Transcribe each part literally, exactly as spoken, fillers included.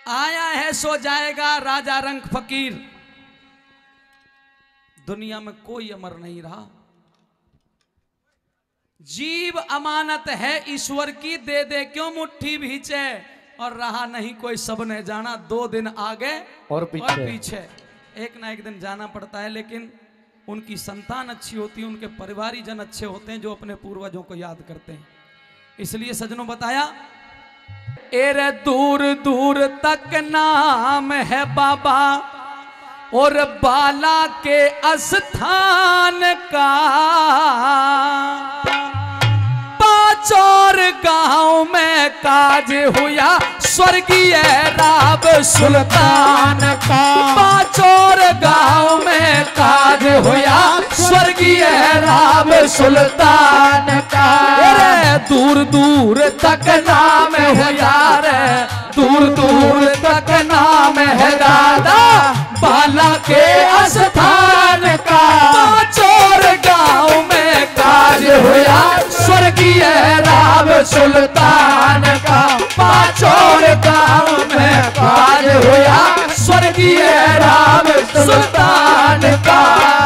आया है सो जाएगा राजा रंग फकीर। दुनिया में कोई अमर नहीं रहा। जीव अमानत है ईश्वर की, दे दे क्यों मुट्ठी भीचे। और रहा नहीं कोई, सबने जाना दो दिन आगे और पीछे, और पीछे। एक ना एक दिन जाना पड़ता है, लेकिन उनकी संतान अच्छी होती है, उनके परिवारीजन अच्छे होते हैं जो अपने पूर्वजों को याद करते हैं। इसलिए सजनों बताया, एरे दूर दूर तक नाम है बाबा और बाला के स्थान का। पाचौर गांव में काज हुआ स्वर्गीय राव सुल्तान का। पाचौर गांव में काज हुआ स्वर्गीय राव सुल्तान का। अरे दूर दूर तक नाम है यार, दूर दूर तक नाम है दादा बाला के स्थान का। पाचौर गांव में काज हुआ स्वर्गीय राव सुल्तान का। पाचौर गांव में काज हुआ स्वर्गीय राव सुल्तान का।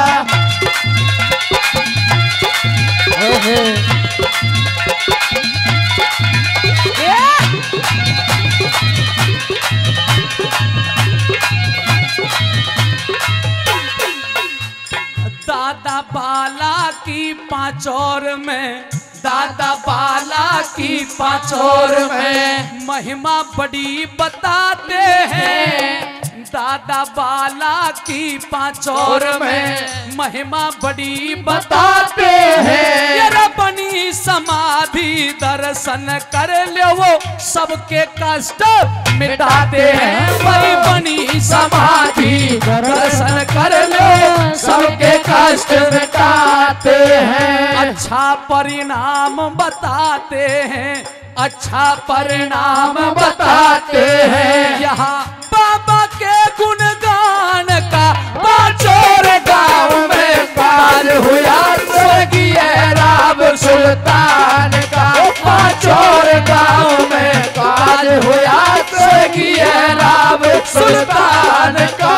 दादा बाला की पाचौर में, दादा बाला की पाचौर में महिमा बड़ी बताते हैं। दादा बाला की पाचौर में महिमा बड़ी बताते हैं। ये बनी समाधि दर्शन कर ले वो सबके कष्ट मिटाते हैं। वही बनी समाधि दर्शन कर ले सबके कष्ट मिटाते हैं। अच्छा परिणाम बताते हैं, अच्छा परिणाम बताते हैं। यहाँ बाबा के गुणगान का पाचौर गांव में काज हुआ स्वर्गीय राव सुल्तान का। पाचौर गांव में काज हुआ स्वर्गीय राव सुल्तान का।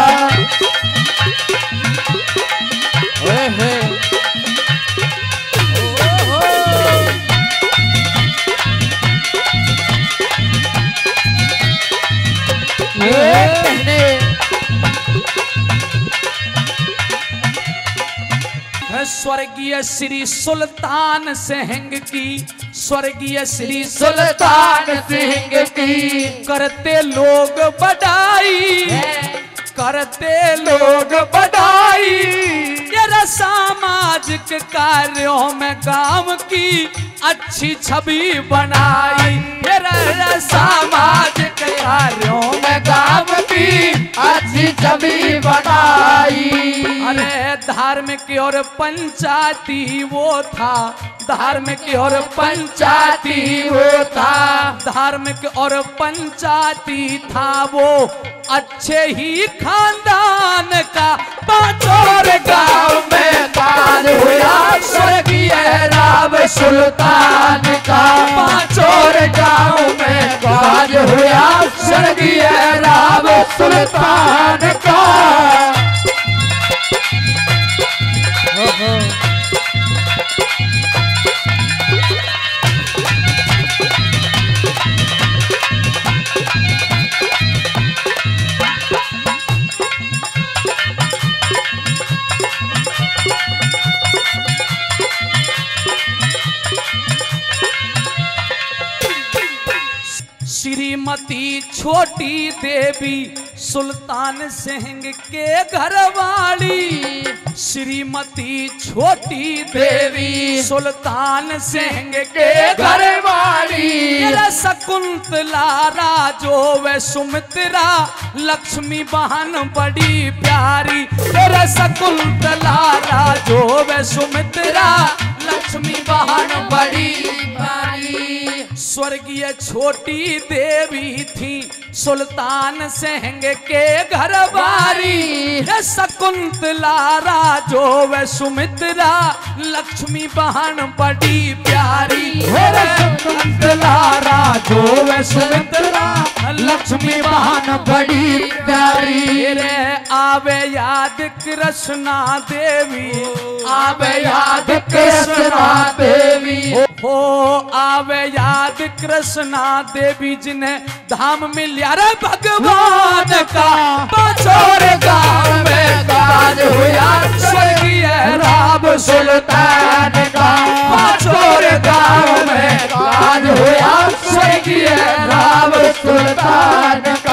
स्वर्गीय श्री सुल्तान सिंह की, स्वर्गीय श्री सुल्तान सिंह की करते लोग बड़ाई, करते लोग बड़ाई। ये सामाजिक कार्यों में गांव की अच्छी छवि बनाई। ये सामाजिक कार्यों में गांव की अच्छी छवि बनाई। अरे धार्मिक और पंचायती वो था, धार्मिक और पंचायती वो था, धार्मिक और पंचायती था वो अच्छे ही खानदान का। पाचौर गांव में काज हुआ स्वर्गीय राव सुल्तान का। पाचौर गांव में काज हुआ स्वर्गीय राव सुल्तान का। श्रीमती छोटी देवी सुल्तान सिंह के घरवाली। श्रीमती छोटी देवी सुल्तान सिंह के घरवाली। शकुंतला राजो व सुमित्रा लक्ष्मी बहन बड़ी प्यारी। तेरा शकुंतला राजो व सुमित्रा लक्ष्मी बहन बड़ी प्यारी। स्वर्गीय छोटी देवी थी सुल्तान सिंह के घर बारी, शकुंतला राजो व सुमित्रा, लक्ष्मी बहन बड़ी प्यारी। शकुंतला राजो व सुमित्रा, लक्ष्मी बहन बड़ी प्यारी। रे आवे याद कृष्णा देवी, आवे याद कृष्णा देवी, हो आवे याद कृष्णा देवी जिन्हें धाम मिलिया रे भगवान का। बछोर गाँव में काज हुआ स्वर्गीय राम सुल्तान का। बछोर गाँव में काज हुआ स्वर्गीय राम सुल्तान का।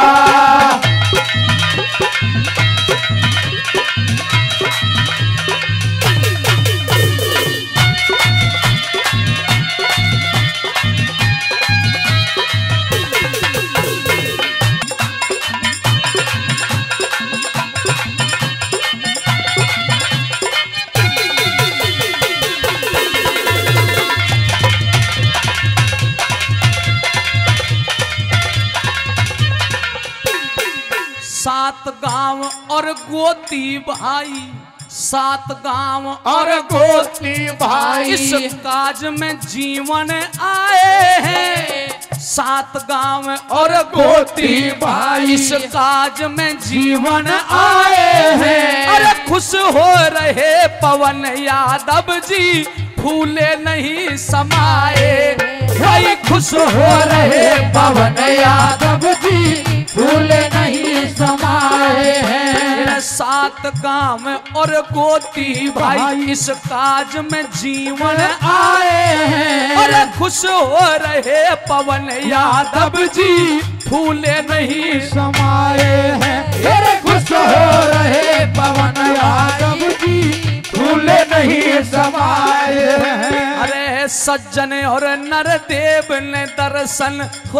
सात गांव और गोती भाई, सात गांव और गोती भाई, इस काज में जीवन आए हैं। सात गांव और गोती भाई, इस काज में जीवन आए हैं। अरे खुश हो रहे पवन यादव जी, फूले नहीं समाए। भाई खुश हो रहे पवन यादव जी, फूले नहीं समाए हैं। सात गांव और गोती भाई, इस काज में जीवन आए हैं। अरे खुश हो रहे पवन यादव जी, फूले नहीं समाए हैं। अरे खुश हो रहे पवन यादव जी, फूले नहीं समाए हैं। अरे सज्जन और नरदेव ने दर्शन हो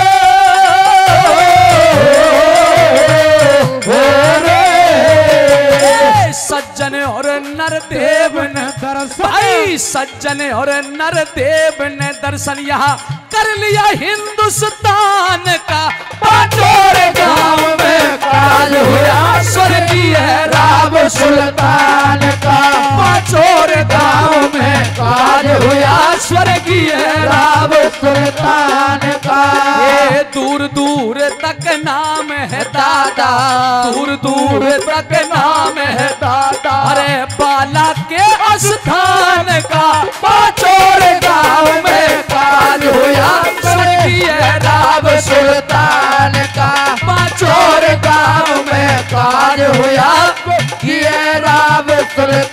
सज्जन और नरदेव ने दर्शन, भाई सज्जन और नरदेव ने दर्शन यहाँ कर लिया हिंदुस्तान का। बछोर गाँव में काज हुआ स्वर्गीय राम सुल्तान का। बछोर गाँव में काज हुआ स्वर्गीय राम सुल्तान का। ये दूर दूर तक नाम है दादा, दूर दूर तक नाम है दादा। अरे बाला के स्थान का। बछोर गाँव में काज हुआ स्वर्गीय राम सुल्तान का। बछोर गाँव में काज हुआ ये राम सुल्तान